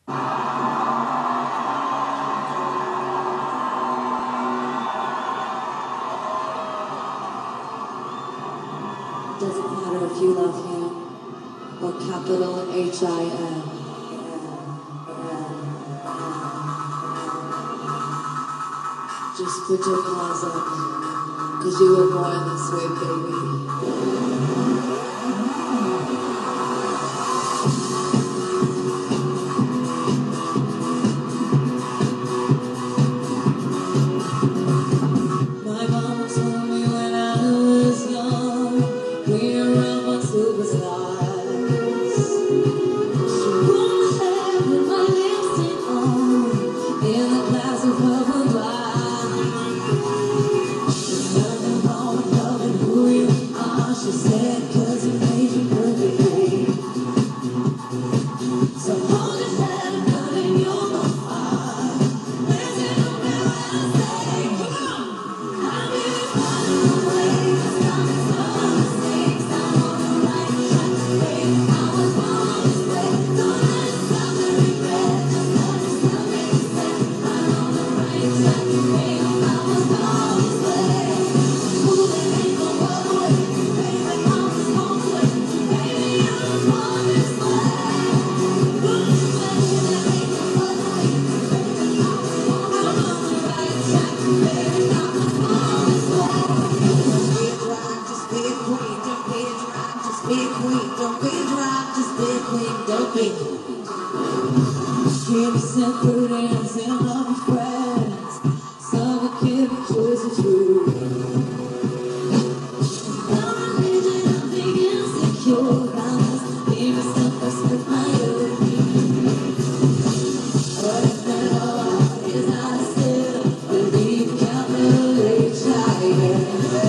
Doesn't matter if you love him or capital H-I-M. Just put your claws up, 'cause you were born this way, baby. My mom told me when I was young, we were all superstars. She put my hair with my lipstick on, in a glass of purple wine. There's nothing wrong with loving who you are, she said, 'cause it made you perfectly. So hold your head up, girl, and you're on fire. There's an open when I say, come on! I'm really running away, it's coming from my mistakes. I'm on the right track, baby, I was born this way. Don't let yourself to regret, just let yourself make a step. I'm on the right track, baby, I was born this way. Moving ain't gonna run away, baby, I was born this way. Baby, I was born this way. Moving ain't gonna run away, baby, I was born this way. I'm on the right track, baby, I was born this way. Just be a queen, don't be a drag, just be a queen, don't be a drag, just be a queen, don't be. Give me some prudence and love your friends, some will give you choice of truth. I'm a legend, I'm big and secure, I must give myself respect my youth. But if that all is not still, believe capital H-I-M.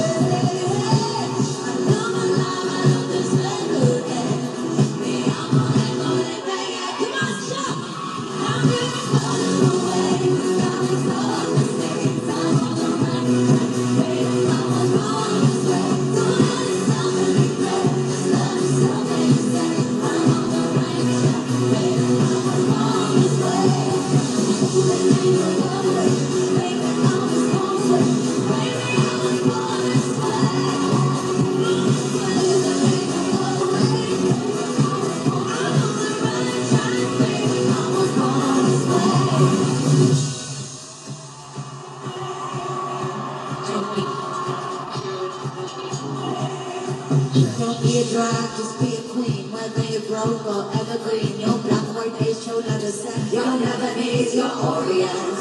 I love my life, I love this record, yeah. Me, I'm gonna bang it, come on, shout! I'm really running away, 'cause I was born mistakes. I'm on the right track, baby, I was born this way. Don't let yourself to regret, just let yourself make a step. I'm on the right track, baby, I was born this way. Moving ain't gonna run away, baby, I was born this way. Baby, I was born this way. Moving ain't gonna run away, baby, I was born. I'm on the right track, baby, I was born this way. Don't be a drag, just be a queen. Whether you're broke or evergreen, your black, white, beige, show never set. Your never needs your Orient.